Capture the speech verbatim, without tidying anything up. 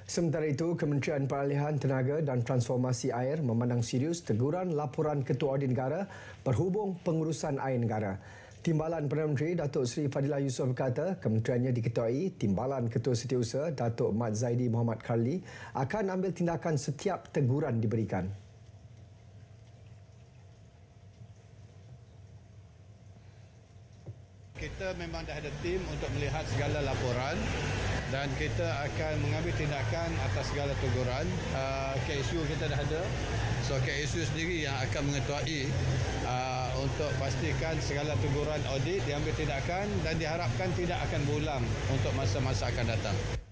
Sementara itu, Kementerian Peralihan Tenaga dan Transformasi Air memandang serius teguran laporan Ketua Audit Negara berhubung pengurusan air negara. Timbalan Perdana Menteri Datuk Seri Fadilah Yusof berkata kementeriannya diketuai Timbalan Ketua Setiausaha Datuk Mat Zaidi Muhammad Karli akan ambil tindakan setiap teguran diberikan. Kita memang dah ada tim untuk melihat segala laporan dan kita akan mengambil tindakan atas segala teguran. Uh, K S U kita dah ada. So K S U sendiri yang akan mengetuai uh, untuk pastikan segala teguran audit diambil tindakan dan diharapkan tidak akan berulang untuk masa-masa akan datang.